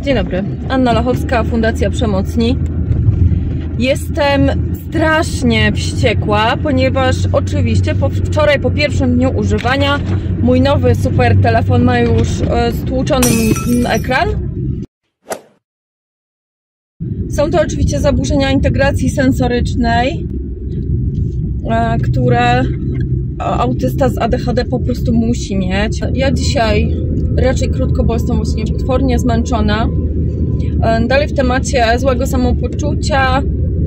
Dzień dobry, Anna Lachowska, Fundacja Przemocni. Jestem strasznie wściekła, ponieważ oczywiście wczoraj po pierwszym dniu używania mój nowy super telefon ma już stłuczony ekran. Są to oczywiście zaburzenia integracji sensorycznej, które autysta z ADHD po prostu musi mieć. Ja dzisiaj raczej krótko, bo jestem właśnie potwornie zmęczona. Dalej w temacie złego samopoczucia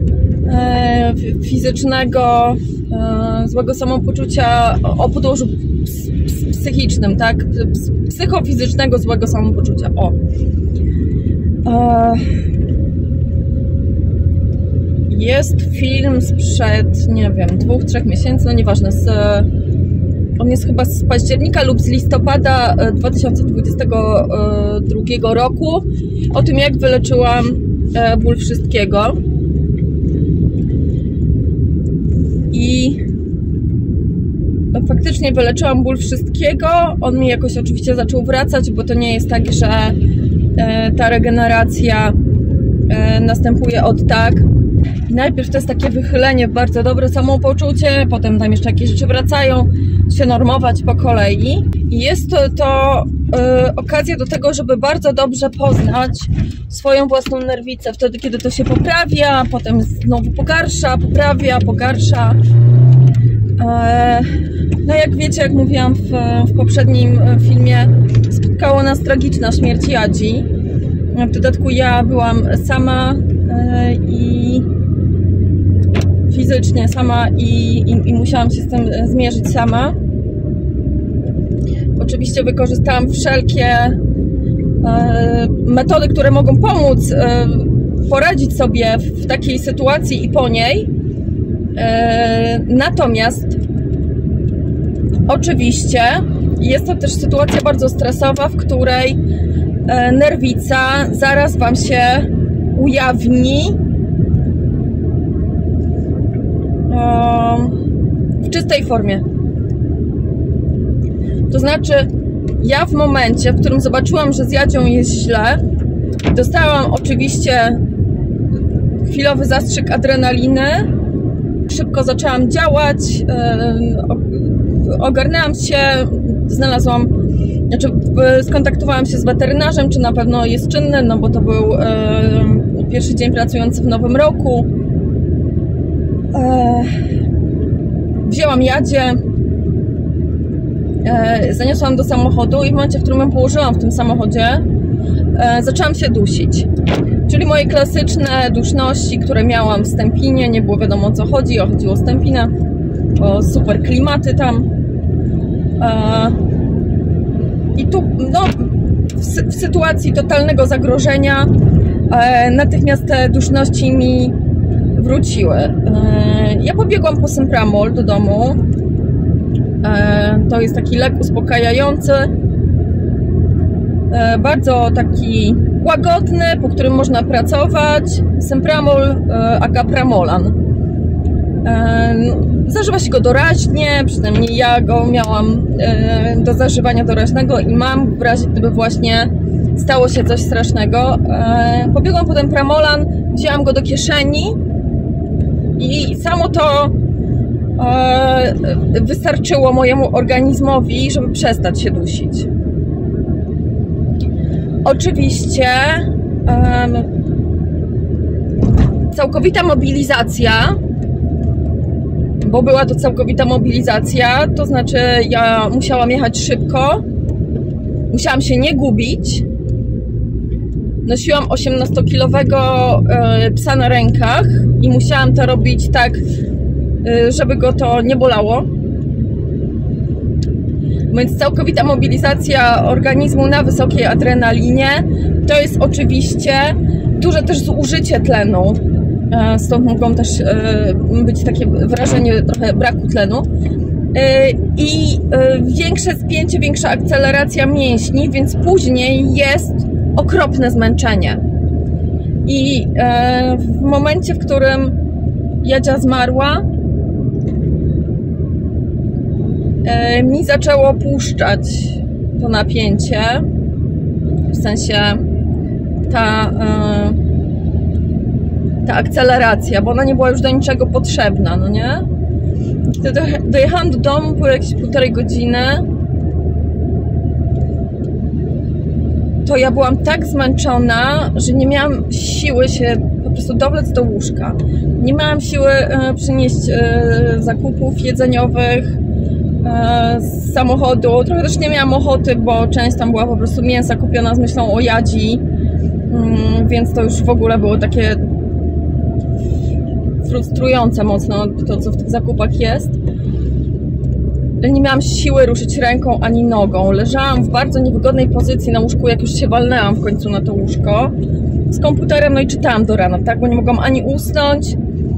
fizycznego, złego samopoczucia o podłożu psychicznym, tak? Psychofizycznego złego samopoczucia. Jest film sprzed, nie wiem, 2-3 miesięcy, no nieważne, on jest chyba z października lub z listopada 2022 roku, o tym, jak wyleczyłam ból wszystkiego. I faktycznie wyleczyłam ból wszystkiego. On mi jakoś oczywiście zaczął wracać, bo to nie jest tak, że ta regeneracja następuje od tak. Najpierw to jest takie wychylenie w bardzo dobre samopoczucie, potem tam jeszcze jakieś rzeczy wracają, się normować po kolei. I jest to okazja do tego, żeby bardzo dobrze poznać swoją własną nerwicę. Wtedy, kiedy to się poprawia, potem znowu pogarsza, poprawia, pogarsza. No jak wiecie, jak mówiłam w poprzednim filmie, spotkało nas tragiczna śmierć Jadzi. W dodatku ja byłam sama i fizycznie sama i musiałam się z tym zmierzyć sama. Oczywiście wykorzystałam wszelkie metody, które mogą pomóc poradzić sobie w takiej sytuacji i po niej. Natomiast oczywiście jest to też sytuacja bardzo stresowa, w której nerwica zaraz Wam się ujawni w czystej formie. To znaczy, ja w momencie, w którym zobaczyłam, że z Jadzią jest źle, dostałam oczywiście chwilowy zastrzyk adrenaliny, szybko zaczęłam działać, ogarnęłam się, skontaktowałam się z weterynarzem, czy na pewno jest czynny, no bo to był pierwszy dzień pracujący w nowym roku. Wzięłam Jadzie, zaniosłam do samochodu i w momencie, w którym ją położyłam w tym samochodzie, zaczęłam się dusić. Czyli moje klasyczne duszności, które miałam w Stępinie, nie było wiadomo, o co chodzi, chodziło o Stępinę, o super klimaty tam. I tu, no, w sytuacji totalnego zagrożenia natychmiast te duszności mi wróciły. Ja pobiegłam po Sympramol do domu. To jest taki lek uspokajający, bardzo taki łagodny, po którym można pracować. Sympramol, agapramolan. Zażywa się go doraźnie, przynajmniej ja go miałam do zażywania doraźnego i mam, w razie gdyby właśnie stało się coś strasznego. Pobiegłam potem pramolan, wzięłam go do kieszeni i samo to wystarczyło mojemu organizmowi, żeby przestać się dusić. Oczywiście całkowita mobilizacja, bo była to całkowita mobilizacja, to znaczy ja musiałam jechać szybko, musiałam się nie gubić. Nosiłam 18-kilowego psa na rękach i musiałam to robić tak, żeby go to nie bolało. Więc całkowita mobilizacja organizmu na wysokiej adrenalinie to jest oczywiście duże też zużycie tlenu. Stąd mogą też być takie wrażenie trochę braku tlenu. I większe spięcie, większa akceleracja mięśni, więc później jest okropne zmęczenie. I w momencie, w którym Jadzia zmarła, mi zaczęło puszczać to napięcie, w sensie ta akceleracja, bo ona nie była już do niczego potrzebna, no nie? Kiedy dojechałam do domu, było jakieś 1,5 godziny, to ja byłam tak zmęczona, że nie miałam siły się po prostu dowlec do łóżka. Nie miałam siły przynieść zakupów jedzeniowych z samochodu. Trochę też nie miałam ochoty, bo część tam była po prostu mięsa kupiona z myślą o jadzi, więc to już w ogóle było takie frustrujące mocno to, co w tych zakupach jest. Nie miałam siły ruszyć ręką ani nogą. Leżałam w bardzo niewygodnej pozycji na łóżku, jak już się walnęłam w końcu na to łóżko z komputerem, no i czytałam do rana, tak? Bo nie mogłam ani usnąć,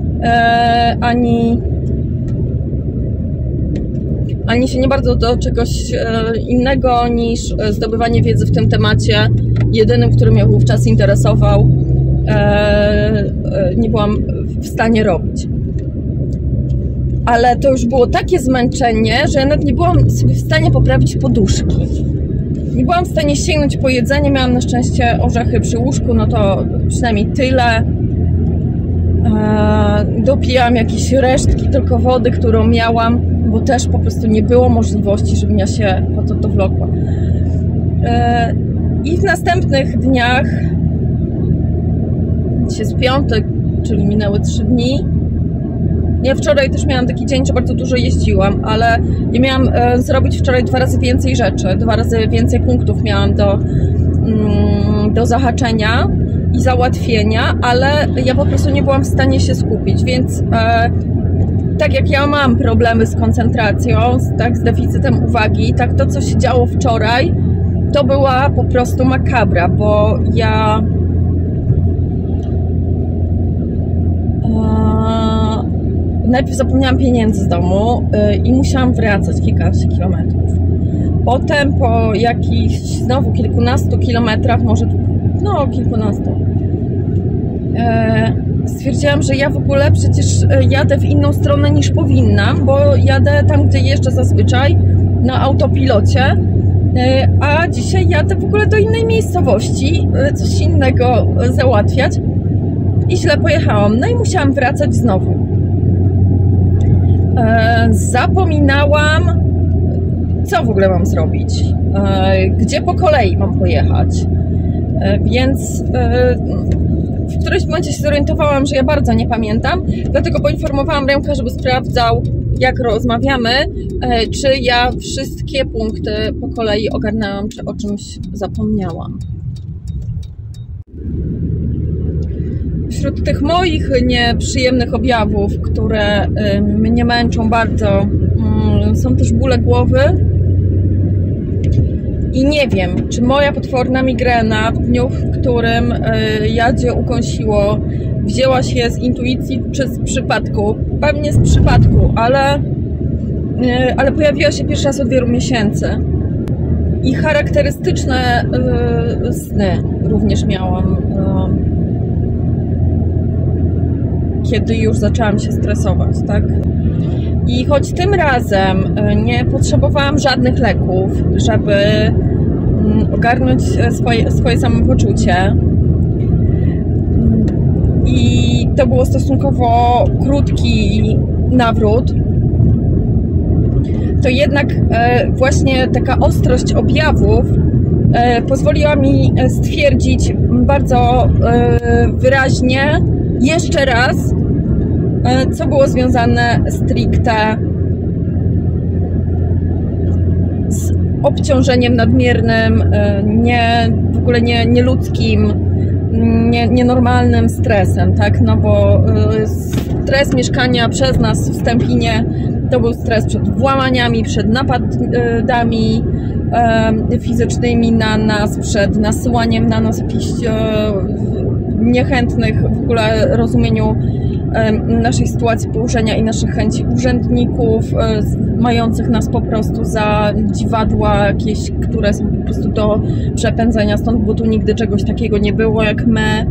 ani się nie bardzo do czegoś innego niż zdobywanie wiedzy w tym temacie, jedynym, który mnie wówczas interesował, nie byłam w stanie robić. Ale to już było takie zmęczenie, że ja nawet nie byłam sobie w stanie poprawić poduszki. Nie byłam w stanie sięgnąć po jedzenie, miałam na szczęście orzechy przy łóżku, no to przynajmniej tyle. Dopijałam jakieś resztki tylko wody, którą miałam, bo też po prostu nie było możliwości, żebym ja się po to dowlokła. I w następnych dniach, dzisiaj jest piątek, czyli minęły 3 dni. Ja wczoraj też miałam taki dzień, że bardzo dużo jeździłam, ale ja miałam zrobić wczoraj 2 razy więcej rzeczy, 2 razy więcej punktów miałam do zahaczenia i załatwienia, ale ja po prostu nie byłam w stanie się skupić, więc tak jak ja mam problemy z koncentracją, tak, z deficytem uwagi, tak to, co się działo wczoraj, to była po prostu makabra, bo ja najpierw zapomniałam pieniędzy z domu i musiałam wracać kilkaset kilometrów. Potem po jakichś znowu kilkunastu kilometrach, może no kilkunastu, stwierdziłam, że ja w ogóle przecież jadę w inną stronę niż powinnam, bo jadę tam, gdzie jeżdżę zazwyczaj, na autopilocie, a dzisiaj jadę w ogóle do innej miejscowości, coś innego załatwiać i źle pojechałam. No i musiałam wracać znowu. Zapominałam, co w ogóle mam zrobić, gdzie po kolei mam pojechać, więc w którymś momencie się zorientowałam, że ja bardzo nie pamiętam, dlatego poinformowałam Remka, żeby sprawdzał, jak rozmawiamy, czy ja wszystkie punkty po kolei ogarnęłam, czy o czymś zapomniałam. Wśród tych moich nieprzyjemnych objawów, które mnie męczą bardzo, są też bóle głowy i nie wiem, czy moja potworna migrena w dniu, w którym jadzie ukąsiło, wzięła się z intuicji czy z przypadku. Pewnie z przypadku, ale pojawiła się pierwszy raz od wielu miesięcy. I charakterystyczne sny również miałam, kiedy już zaczęłam się stresować, tak? I choć tym razem nie potrzebowałam żadnych leków, żeby ogarnąć swoje samopoczucie, i to było stosunkowo krótki nawrót, to jednak właśnie taka ostrość objawów pozwoliła mi stwierdzić bardzo wyraźnie jeszcze raz, co było związane stricte z obciążeniem nadmiernym, w ogóle nieludzkim, nienormalnym stresem, tak? No bo stres mieszkania przez nas w Stępinie to był stres przed włamaniami, przed napadami fizycznymi na nas, przed nasyłaniem na nas jakichś niechętnych w ogóle rozumieniu naszej sytuacji, położenia i naszych chęci urzędników, mających nas po prostu za dziwadła jakieś, które są po prostu do przepędzenia stąd, bo tu nigdy czegoś takiego nie było jak my.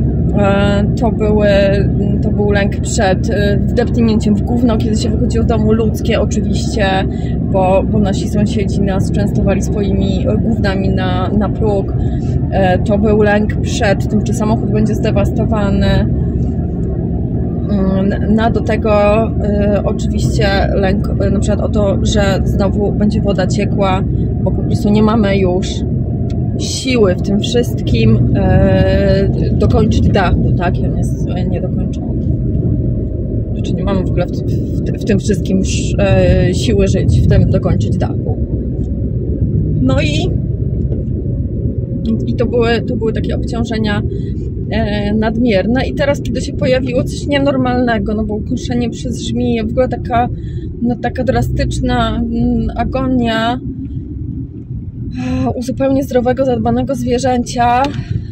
To był lęk przed wdepnięciem w gówno, kiedy się wychodziło z domu, ludzkie oczywiście, bo nasi sąsiedzi nas częstowali swoimi gównami na próg. To był lęk przed tym, czy samochód będzie zdewastowany. Do tego oczywiście lęk na przykład o to, że znowu będzie woda ciekła, bo po prostu nie mamy już siły w tym wszystkim dokończyć dachu, tak? I on jest niedokończony. Znaczy nie mamy w ogóle w tym wszystkim już siły żyć, w tym dokończyć dachu. No i to były takie obciążenia nadmierne i teraz, kiedy się pojawiło coś nienormalnego, no bo ukąszenie przez żmiję, w ogóle taka drastyczna agonia u zupełnie zdrowego, zadbanego zwierzęcia,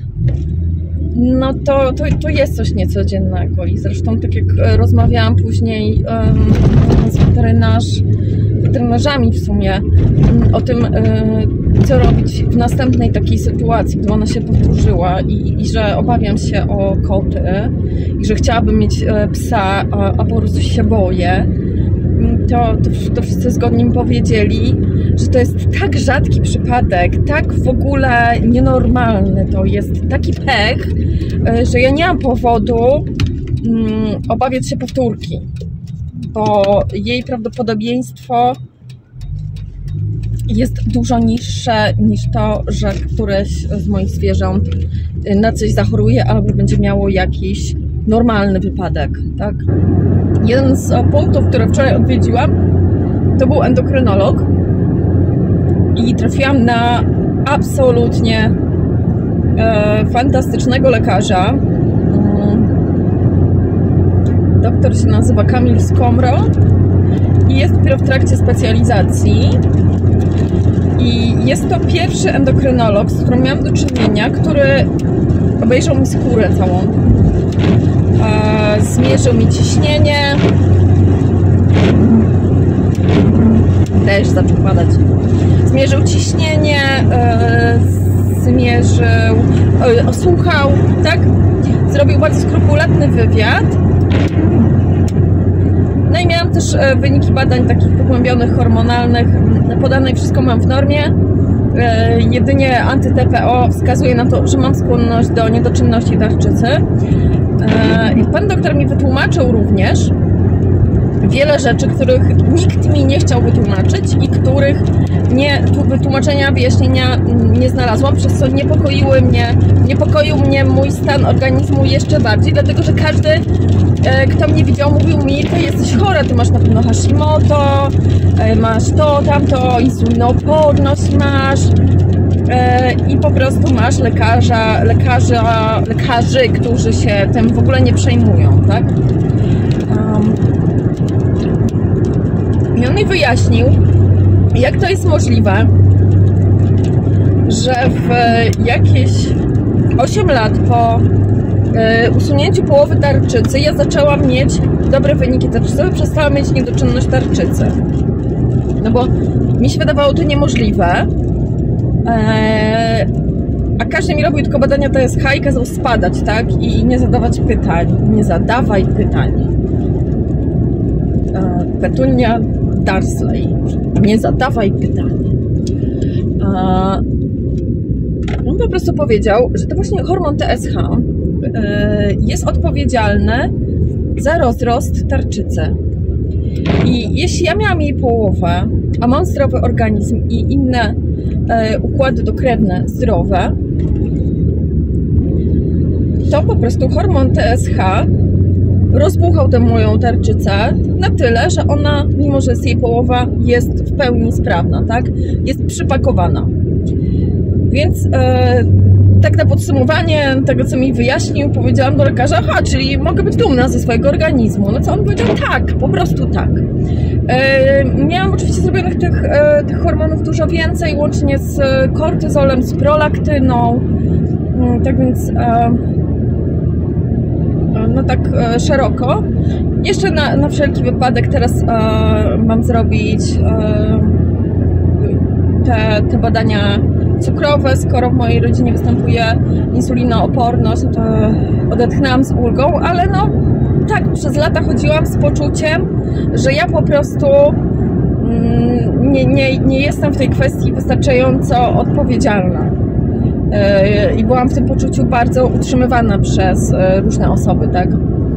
no to jest coś niecodziennego. I zresztą tak jak rozmawiałam później z weterynarzami w sumie o tym, co robić w następnej takiej sytuacji, gdy ona się powtórzyła i że obawiam się o koty i że chciałabym mieć psa, a po prostu się boję, to wszyscy zgodnie mi powiedzieli, że to jest tak rzadki przypadek, tak w ogóle nienormalny, to jest taki pech, że ja nie mam powodu obawiać się powtórki, bo jej prawdopodobieństwo jest dużo niższe niż to, że któreś z moich zwierząt na coś zachoruje albo będzie miało jakiś normalny wypadek, tak? Jeden z punktów, które wczoraj odwiedziłam, to był endokrynolog i trafiłam na absolutnie fantastycznego lekarza. Doktor się nazywa Kamil Skomro i jest dopiero w trakcie specjalizacji. I jest to pierwszy endokrynolog, z którym miałam do czynienia, który obejrzał mi skórę całą. Zmierzył mi ciśnienie. Deszcz zaczął padać. Zmierzył ciśnienie, słuchał, tak? Zrobił bardzo skrupulatny wywiad. No i miałam też wyniki badań takich pogłębionych, hormonalnych. Podane i wszystko mam w normie. Jedynie anty-TPO wskazuje na to, że mam skłonność do niedoczynności tarczycy. I pan doktor mi wytłumaczył również wiele rzeczy, których nikt mi nie chciał wytłumaczyć i których wytłumaczenia, wyjaśnienia nie znalazłam, przez co niepokoił mnie mój stan organizmu jeszcze bardziej, dlatego że każdy, kto mnie widział, mówił mi: ty jesteś chora, ty masz na pewno Hashimoto, masz to, tamto, insulinooporność masz i po prostu masz lekarzy, którzy się tym w ogóle nie przejmują, tak? I on mi wyjaśnił, jak to jest możliwe, że w jakieś 8 lat po usunięciu połowy tarczycy ja zaczęłam mieć dobre wyniki tarczycowe, przestałam mieć niedoczynność tarczycy. No bo mi się wydawało to niemożliwe, a każdy mi robił tylko badania TSH i kazał spadać, tak? I nie zadawać pytań. Nie zadawaj pytań. Petunia Darsley. Nie zadawaj pytań. On po prostu powiedział, że to właśnie hormon TSH jest odpowiedzialny za rozrost tarczycy. I jeśli ja miałam jej połowę, a mam zdrowy organizm i inne układy dokrewne zdrowe, to po prostu hormon TSH rozbuchał tę moją tarczycę na tyle, że ona, mimo że jest jej połowa, jest w pełni sprawna, tak? Jest przypakowana. Więc tak na podsumowanie tego, co mi wyjaśnił, powiedziałam do lekarza: aha, czyli mogę być dumna ze swojego organizmu. No co on powiedział? Tak, po prostu tak. Miałam oczywiście zrobionych tych hormonów dużo więcej, łącznie z kortyzolem, z prolaktyną. Tak więc no tak szeroko. Jeszcze na wszelki wypadek teraz mam zrobić te badania cukrowe. Skoro w mojej rodzinie występuje insulinooporność, to odetchnęłam z ulgą, ale no tak, przez lata chodziłam z poczuciem, że ja po prostu nie jestem w tej kwestii wystarczająco odpowiedzialna. I byłam w tym poczuciu bardzo utrzymywana przez różne osoby, tak?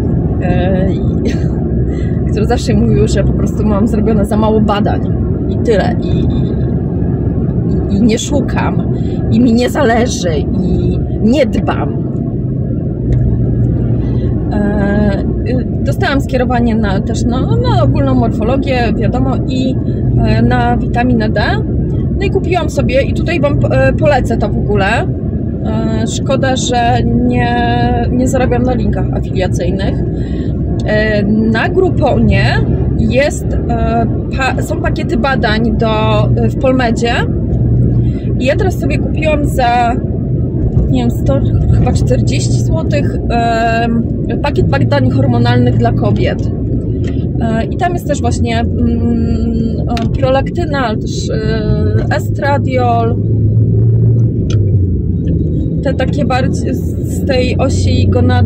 Które zawsze mówiły, że po prostu mam zrobione za mało badań i tyle. I nie szukam, i mi nie zależy, i nie dbam. Dostałam skierowanie też na ogólną morfologię, wiadomo, i na witaminę D. No i kupiłam sobie i tutaj Wam polecę to w ogóle. Szkoda, że nie zarabiam na linkach afiliacyjnych. Na Grouponie są pakiety badań w Polmedzie i ja teraz sobie kupiłam za, nie wiem, chyba 40 zł pakiet badań hormonalnych dla kobiet. I tam jest też właśnie prolaktyna, ale też estradiol, te takie bardziej z tej osi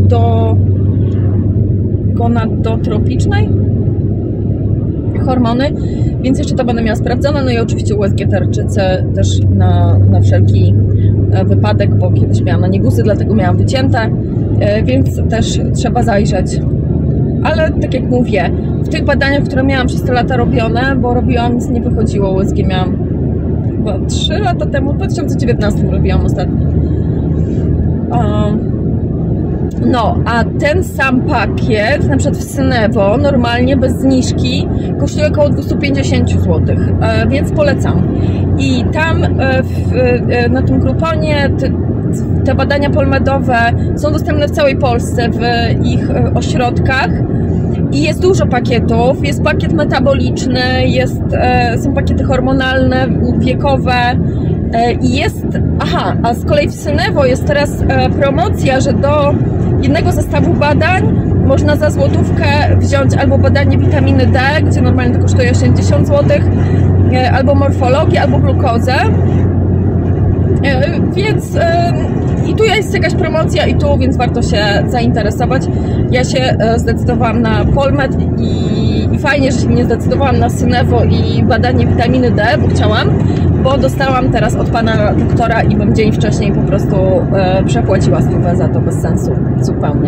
gonadotropicznej hormony, więc jeszcze to będę miała sprawdzone. No i oczywiście USG tarczycy też na wszelki wypadek, bo kiedyś miałam na nie gusy, dlatego miałam wycięte, więc też trzeba zajrzeć. Ale tak jak mówię, w tych badaniach, które miałam przez te lata robione, bo robiłam, nic nie wychodziło, USG miałam chyba 3 lata temu, w 2019 robiłam ostatnio. No, a ten sam pakiet, na przykład w Synewo, normalnie bez zniżki, kosztuje około 250 zł, więc polecam. I tam na tym Grouponie te badania polmedowe są dostępne w całej Polsce, w ich ośrodkach. I jest dużo pakietów, jest pakiet metaboliczny, są pakiety hormonalne, wiekowe i a z kolei w Synewo jest teraz promocja, że do jednego zestawu badań można za złotówkę wziąć albo badanie witaminy D, gdzie normalnie to kosztuje 80 zł, albo morfologię, albo glukozę. Więc i tu jest jakaś promocja i tu, więc warto się zainteresować. Ja się zdecydowałam na Polmed i fajnie, że się nie zdecydowałam na Synewo i badanie witaminy D, bo chciałam, bo dostałam teraz od pana doktora i bym dzień wcześniej po prostu przepłaciła 100 za to, bez sensu zupełnie.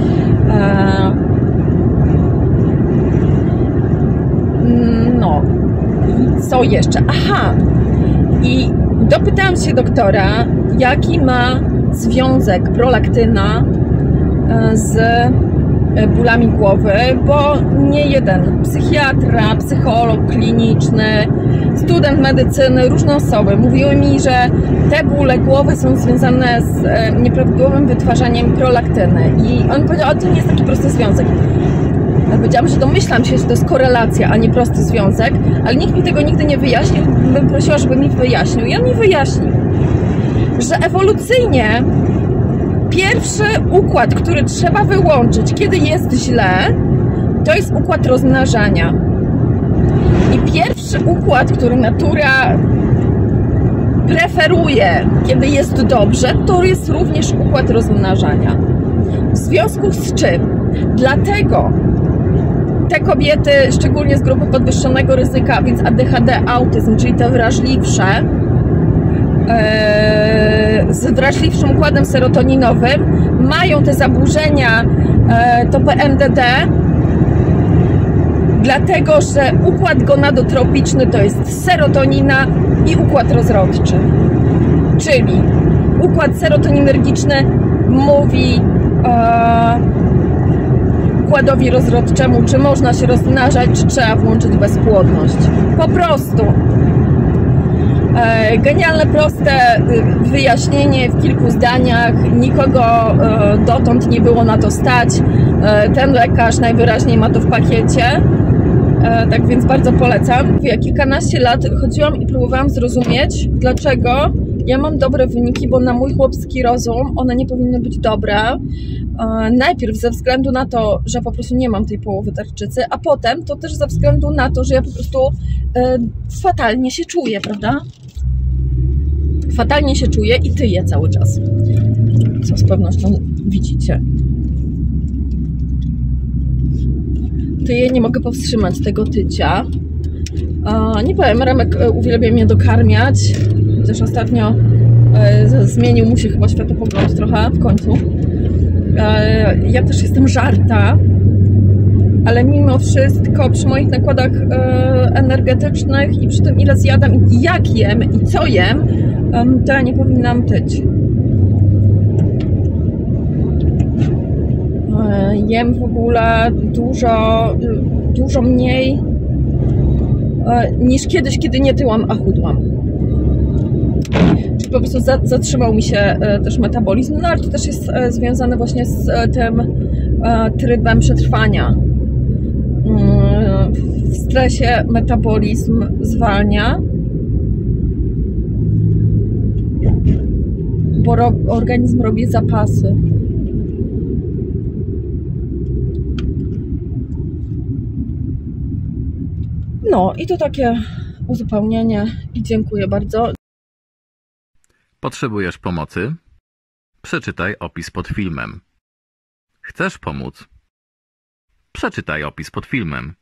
No i co jeszcze? Aha, i dopytałam się doktora, jaki ma związek prolaktyna z bólami głowy, bo nie jeden psychiatra, psycholog kliniczny, student medycyny, różne osoby mówiły mi, że te bóle głowy są związane z nieprawidłowym wytwarzaniem prolaktyny. I on powiedział, że to nie jest taki prosty związek. Ja powiedziałam, że domyślam się, że to jest korelacja, a nie prosty związek, ale nikt mi tego nigdy nie wyjaśnił. Bym prosiła, żeby mi wyjaśnił. I on mi wyjaśnił, że ewolucyjnie pierwszy układ, który trzeba wyłączyć, kiedy jest źle, to jest układ rozmnażania. I pierwszy układ, który natura preferuje, kiedy jest dobrze, to jest również układ rozmnażania. W związku z czym? Dlatego te kobiety, szczególnie z grupy podwyższonego ryzyka, więc ADHD, autyzm, czyli te wrażliwsze, z wrażliwszym układem serotoninowym, mają te zaburzenia, to PMDD, dlatego że układ gonadotropiczny to jest serotonina i układ rozrodczy. Czyli układ serotoninergiczny mówi układowi rozrodczemu, czy można się rozmnażać, czy trzeba włączyć bezpłodność. Po prostu. Genialne, proste wyjaśnienie w kilku zdaniach. Nikogo dotąd nie było na to stać. Ten lekarz najwyraźniej ma to w pakiecie. Tak więc bardzo polecam. Ja kilkanaście lat chodziłam i próbowałam zrozumieć, dlaczego ja mam dobre wyniki, bo na mój chłopski rozum one nie powinny być dobre. Najpierw ze względu na to, że po prostu nie mam tej połowy tarczycy, a potem to też ze względu na to, że ja po prostu fatalnie się czuję, prawda? Fatalnie się czuję i tyję cały czas. Co z pewnością widzicie. Tyję, nie mogę powstrzymać tego tycia. Nie powiem, Remek uwielbia mnie dokarmiać, chociaż ostatnio Zmienił mu się chyba światopogląd trochę w końcu. Ja też jestem żarta, ale mimo wszystko przy moich nakładach energetycznych i przy tym, ile zjadam i jak jem i co jem, to ja nie powinnam tyć. Jem w ogóle dużo mniej niż kiedyś, kiedy nie tyłam, a chudłam. Czyli po prostu zatrzymał mi się też metabolizm, no ale to też jest związane właśnie z tym trybem przetrwania. W stresie metabolizm zwalnia, bo organizm robi zapasy. No i to takie uzupełnienie i dziękuję bardzo. Potrzebujesz pomocy? Przeczytaj opis pod filmem. Chcesz pomóc? Przeczytaj opis pod filmem.